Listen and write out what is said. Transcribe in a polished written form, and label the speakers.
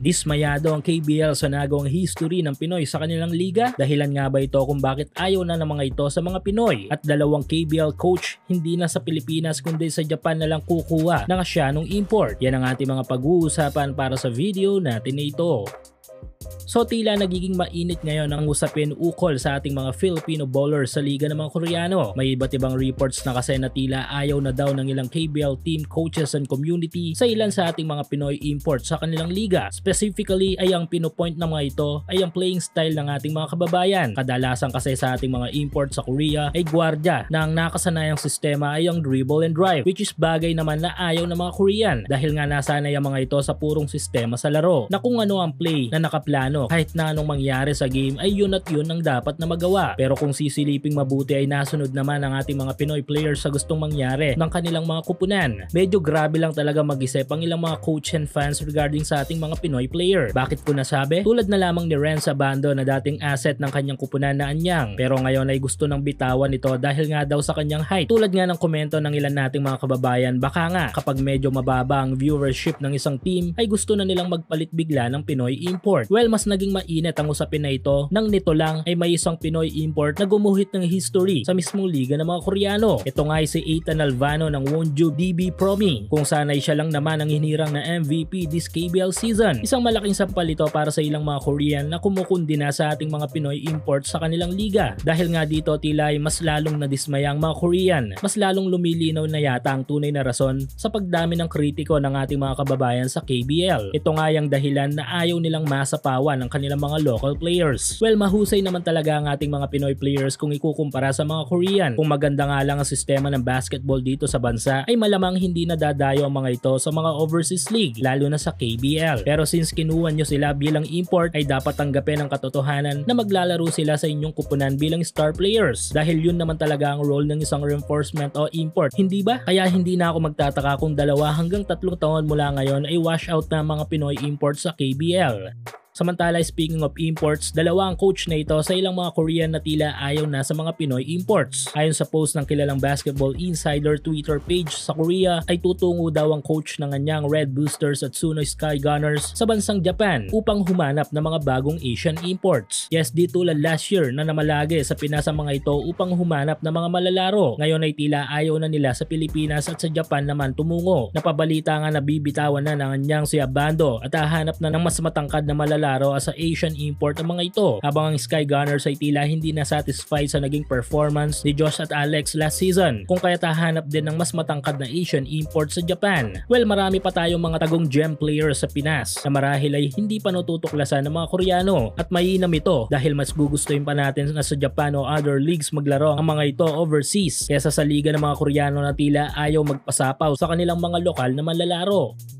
Speaker 1: Dismayado ang KBL sa nagawang history ng Pinoy sa kanilang liga? Dahilan nga ba ito kung bakit ayaw na ng mga ito sa mga Pinoy? At dalawang KBL coach hindi na sa Pilipinas kundi sa Japan na lang kukuha ng Asianong import. Yan ang ating mga pag-uusapan para sa video natin na ito. So tila nagiging mainit ngayon ang usapin ukol sa ating mga Filipino bowlers sa liga ng mga Koreano. May iba't ibang reports na kasi na tila ayaw na daw ng ilang KBL team coaches and community sa ilan sa ating mga Pinoy imports sa kanilang liga. Specifically ay ang pinupoint ng mga ito ay ang playing style ng ating mga kababayan. Kadalasan kasi sa ating mga imports sa Korea ay gwardiya na ang nakasanayang sistema ay ang dribble and drive, which is bagay naman na ayaw ng mga Korean dahil nga nasanay ang mga ito sa purong sistema sa laro na kung ano ang play na nakaplano kahit na anong mangyari sa game ay yun at yun ang dapat na magawa. Pero kung sisiliping mabuti ay nasunod naman ang ating mga Pinoy players sa gustong mangyari ng kanilang mga kupunan. Medyo grabe lang talaga mag-isip ang ilang mga coach and fans regarding sa ating mga Pinoy player. Bakit ko nasabi? Tulad na lamang ni Renz Abando na dating asset ng kanyang kupunan na Anyang, pero ngayon ay gusto ng bitawan ito dahil nga daw sa kanyang height. Tulad nga ng komento ng ilan nating mga kababayan, baka nga kapag medyo mababa ang viewership ng isang team ay gusto na nilang magpalit bigla ng Pinoy import. Well, mas naging mainit ang usapin na ito nang nito lang ay may isang Pinoy import na gumuhit ng history sa mismong liga ng mga Koreano. Ito nga ay si Ethan Alvano ng Wonju DB Promi, kung sanay siya lang naman ang hinirang na MVP this KBL season. Isang malaking sampal ito para sa ilang mga Korean na kumukundi na sa ating mga Pinoy imports sa kanilang liga. Dahil nga dito tila ay mas lalong nadismaya ang mga Korean, mas lalong lumilinaw na yata ang tunay na rason sa pagdami ng kritiko ng ating mga kababayan sa KBL. Ito nga yung dahilan na ayaw nilang masapawan ng kanilang mga local players. Well, mahusay naman talaga ang ating mga Pinoy players kung ikukumpara sa mga Korean. Kung maganda nga lang ang sistema ng basketball dito sa bansa, ay malamang hindi nadadayo ang mga ito sa mga overseas league, lalo na sa KBL. Pero since kinuha nyo sila bilang import, ay dapat tanggapin ang katotohanan na maglalaro sila sa inyong kupunan bilang star players. Dahil yun naman talaga ang role ng isang reinforcement o import, hindi ba? Kaya hindi na ako magtataka kung 2 hanggang 3 taon mula ngayon ay wash out na mga Pinoy imports sa KBL. Samantala, speaking of imports, dalawa ang coach na ito sa ilang mga Korean na tila ayaw na sa mga Pinoy imports. Ayon sa post ng kilalang basketball insider Twitter page sa Korea, ay tutungo daw ang coach ng Anyang Red Boosters at Sunoy Sky Gunners sa bansang Japan upang humanap ng mga bagong Asian imports. Yes, di tulad last year na namalagi sa Pinas ang mga ito upang humanap ng mga malalaro. Ngayon ay tila ayaw na nila sa Pilipinas at sa Japan naman tumungo. Napabalita nga na bibitawan na ng Anyang si Abando at hahanap na ng mas matangkad na malalaro as sa Asian import ang mga ito, habang ang Sky Gunners ay tila hindi na satisfied sa naging performance ni Josh at Alex last season, kung kaya tahanap din ng mas matangkad na Asian import sa Japan. Well, marami pa tayong mga tagong gem players sa Pinas na marahil ay hindi pa natutuklasan ng mga Koreano, at mainam ito dahil mas gugustuhin pa natin na sa Japan o other leagues maglaro ang mga ito overseas kesa sa liga ng mga Koreano na tila ayaw magpasapaw sa kanilang mga lokal na manlalaro.